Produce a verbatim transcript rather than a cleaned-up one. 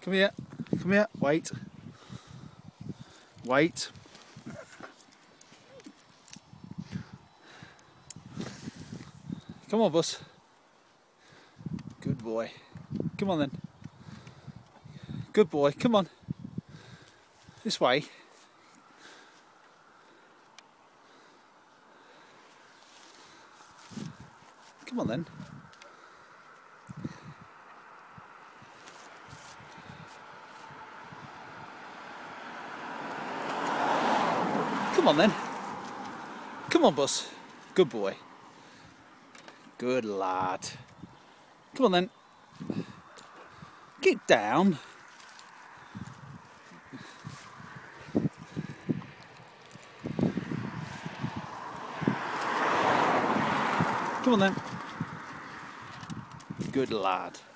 Come here. Come here. Wait. Wait. Come on, Bus. Good boy. Come on then. Good boy. Come on. This way. Come on then. Come on then. Come on, Bus. Good boy. Good lad. Come on then. Get down. Come on then. Good lad.